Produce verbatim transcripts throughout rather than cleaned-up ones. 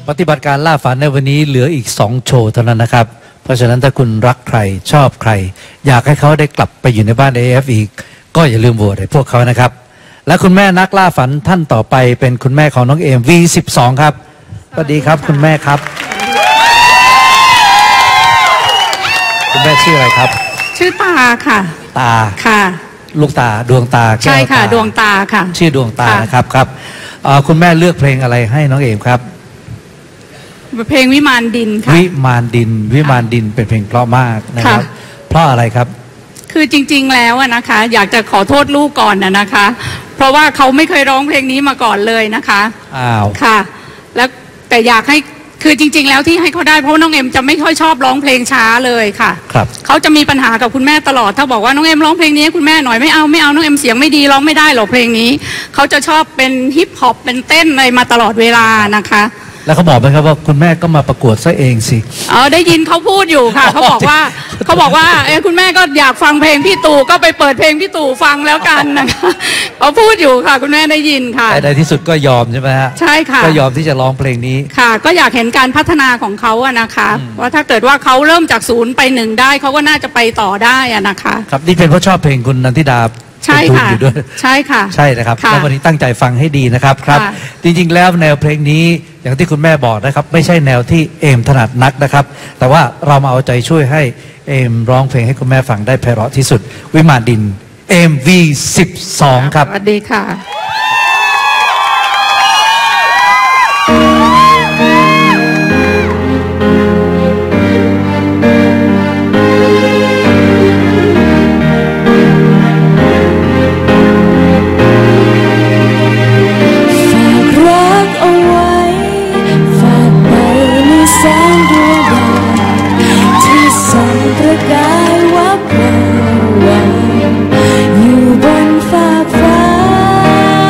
ปฏิบัติการล่าฝันในวันนี้เหลืออีกสองโชว์เท่านั้นนะครับเพราะฉะนั้นถ้าคุณรักใครชอบใครอยากให้เขาได้กลับไปอยู่ในบ้าน เอ เอฟ อีกก็อย่าลืมโหวตให้พวกเขานะครับและคุณแม่นักล่าฝันท่านต่อไปเป็นคุณแม่ของน้องเอม วี สิบสอง ครับสวัสดีครับคุณแม่ครับคุณแม่ชื่ออะไรครับชื่อตาค่ะตาค่ะลูกตาดวงตาใช่ค่ะดวงตาค่ะชื่อดวงตานะครับครับคุณแม่เลือกเพลงอะไรให้น้องเอมครับเพลงวิมานดินค่ะวิมานดินวิมานดินเป็นเพลงเพราะมากนะครับเพราะอะไรครับคือจริงๆแล้วนะคะอยากจะขอโทษลูกก่อนนะนะคะเพราะว่าเขาไม่เคยร้องเพลงนี้มาก่อนเลยนะคะอ้าวค่ะแล้วแต่อยากให้คือจริงๆแล้วที่ให้เขาได้เพราะน้องเอ็มจะไม่ค่อยชอบร้องเพลงช้าเลยค่ะครับเขาจะมีปัญหากับคุณแม่ตลอดถ้าบอกว่าน้องเอ็มร้องเพลงนี้คุณแม่หน่อยไม่เอาไม่เอาน้องเอ็มเสียงไม่ดีร้องไม่ได้หรอกเพลงนี้เขาจะชอบเป็นฮิปฮอปเป็นเต้นอะไรมาตลอดเวลานะคะแล้วเขาบอกไหมครับว่าคุณแม่ก็มาประกวดซะเองสิอ๋อได้ยินเขาพูดอยู่ค่ะเขาบอกว่าเขาบอกว่าเออคุณแม่ก็อยากฟังเพลงพี่ตู่ก็ไปเปิดเพลงพี่ตู่ฟังแล้วกันนะคะเขาพูดอยู่ค่ะคุณแม่ได้ยินค่ะแต่ในที่สุดก็ยอมใช่ไหมฮะใช่ค่ะก็ยอมที่จะร้องเพลงนี้ค่ะก็อยากเห็นการพัฒนาของเขาอะนะคะว่าถ้าเกิดว่าเขาเริ่มจากศูนย์ไปหนึ่งได้เขาก็น่าจะไปต่อได้อะนะคะครับนี่เป็นเพราะชอบเพลงคุณนันทิดาใช่ค่ะใช่ค่ะใช่นะครับแล้ววันนี้ตั้งใจฟังให้ดีนะครับครับจริงๆแล้วแนวเพลงนี้อย่างที่คุณแม่บอกนะครับไม่ใช่แนวที่เอมถนัดนักนะครับแต่ว่าเรามาเอาใจช่วยให้เอมร้องเพลงให้คุณแม่ฟังได้ไพเราะที่สุดวิมานดินเอม วี สิบสอง ครับสวัสดีค่ะอยู่บนฟากฟ้า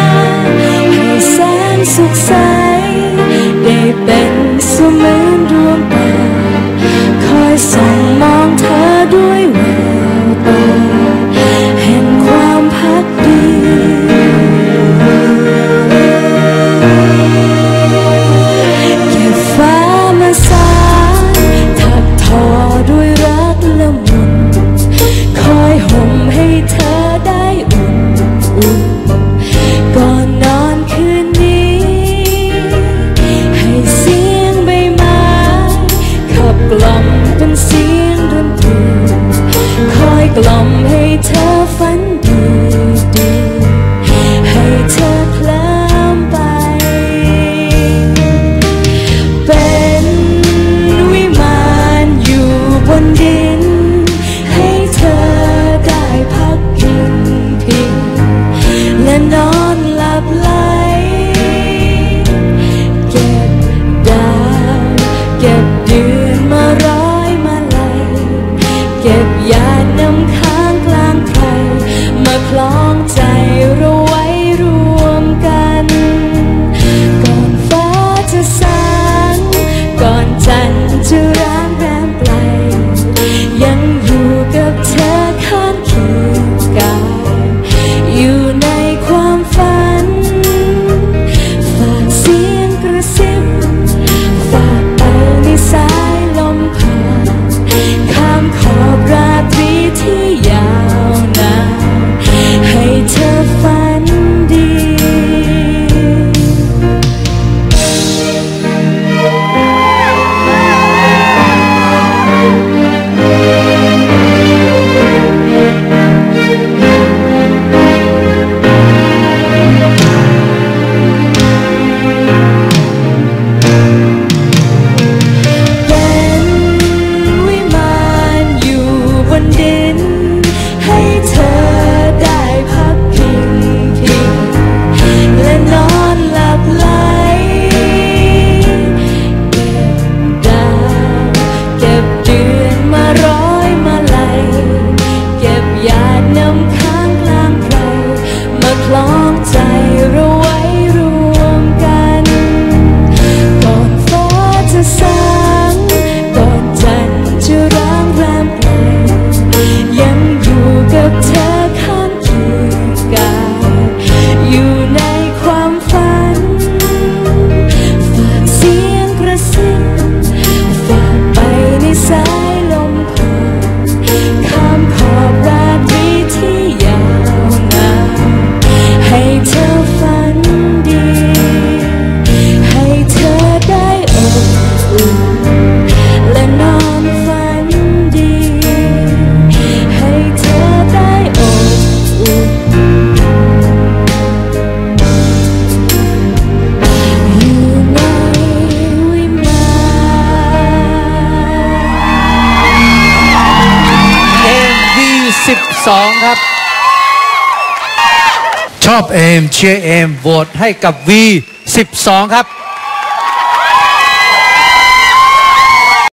สองครับชอบเอมเชียร์เอมโหวตให้กับ วี สิบสอง ครับ